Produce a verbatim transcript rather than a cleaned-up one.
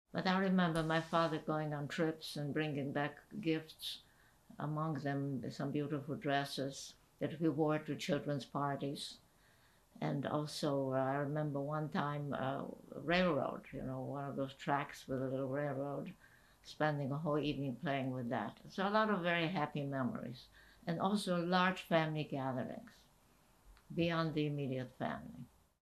But I remember my father going on trips and bringing back gifts, among them some beautiful dresses that we wore to children's parties. And also, uh, I remember one time uh, a railroad, you know, one of those tracks with a little railroad, spending a whole evening playing with that. So a lot of very happy memories. And also large family gatherings beyond the immediate family.